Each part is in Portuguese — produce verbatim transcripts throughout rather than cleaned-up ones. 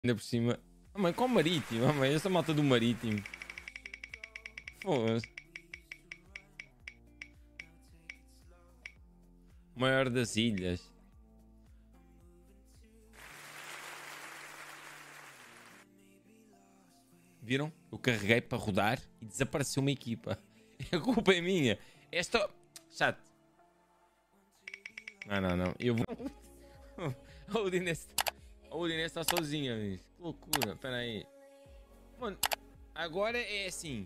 Ainda por cima. Oh, mãe, qual Marítimo? Oh, mãe, essa malta do Marítimo. Foda-se. Maior das ilhas. Viram? Eu carreguei para rodar e desapareceu uma equipa. A culpa é minha. Esta. Chato. Não, não, não. Eu vou. A Udinese. A Udinese está sozinha, amigo. Que loucura. Espera aí. Mano, agora é assim.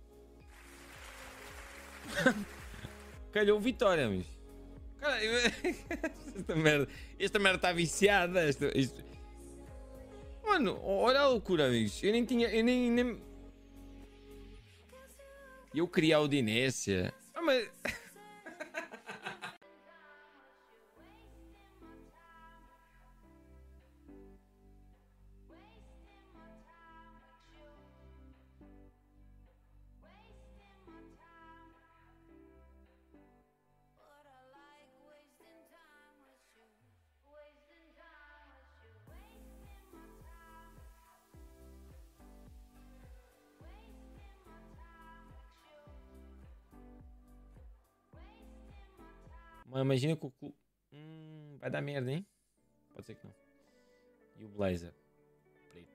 Calhou vitória, amigo. Cara, eu... esta merda. Esta merda está viciada. Esta, isto... Mano, olha a loucura, amigos. Eu nem tinha. Eu nem. nem... Eu queria a Udinese. Ah, mas. Mas imagina que o clube. Hum, vai dar merda, hein? Pode ser que não. E o blazer? Pretos.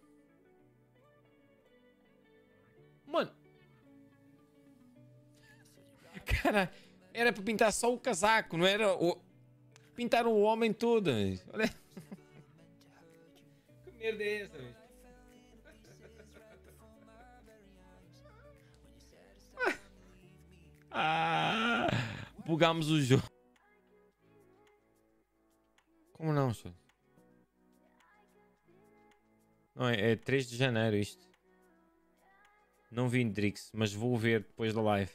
Mano. Cara, era para pintar só o casaco, não era o... Pintaram o homem todo. Olha. Que merda é essa, velho? Ah, bugámos o jogo. Como não, senhor? Não, é, é três de janeiro isto. Não vi Drix, mas vou ver depois da live.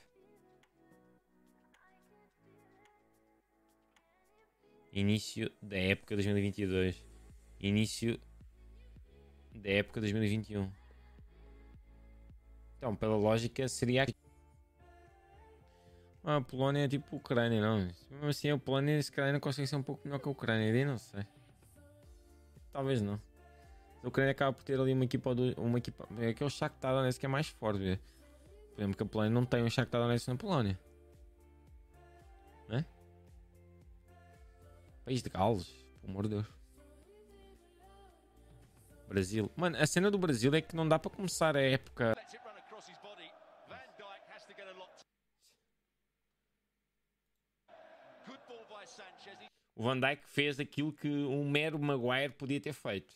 Início da época dois mil e vinte e dois. Início da época dois mil e vinte e um. Então, pela lógica, seria aqui. Ah, a Polónia é tipo a Ucrânia, não? Mesmo assim, a Polónia, se calhar, não consegue ser um pouco melhor que a Ucrânia. Eu não sei. Talvez não. A Ucrânia acaba por ter ali uma equipa. Uma equipa é que é o Shakhtar Donetsk que é mais forte. Vê? Por exemplo, que a Polónia não tem um Shakhtar Donetsk na Polónia. Não é? País de Gales, pelo amor de Deus. Brasil. Mano, a cena do Brasil é que não dá para começar a época. O Van Dijk fez aquilo que um mero Maguire podia ter feito.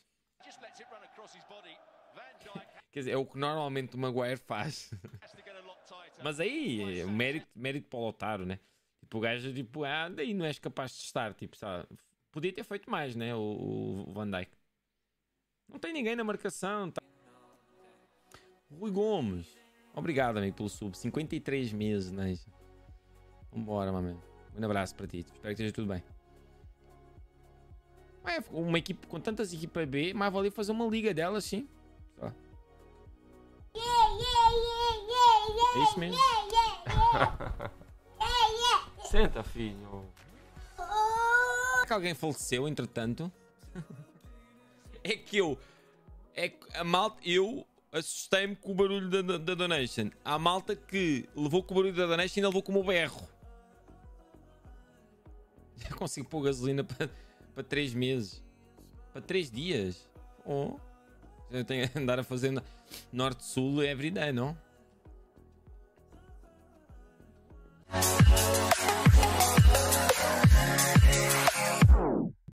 Quer dizer, é o que normalmente o Maguire faz. Mas aí, mérito, mérito para o Lautaro, né? Tipo, o gajo, tipo, ah, daí não és capaz de estar, tipo, sabe? Podia ter feito mais, né? O, o Van Dijk. Não tem ninguém na marcação. Tá? Rui Gomes. Obrigado, amigo, pelo sub. cinquenta e três meses, né? Vambora, mamãe. Um abraço para ti. Espero que esteja tudo bem. É, uma equipe com tantas equipas B, mais valia fazer uma liga delas, sim. Só. É isso mesmo. Senta, filho. Será que alguém faleceu, entretanto? É que eu... É que a malta... Eu assustei-me com o barulho da, da, da donation. Há malta que levou com o barulho da donation e ainda levou com o meu berro. Já consigo pôr gasolina para... Para três meses. Para três dias. Oh. Eu tenho que andar a fazer norte-sul everyday, não?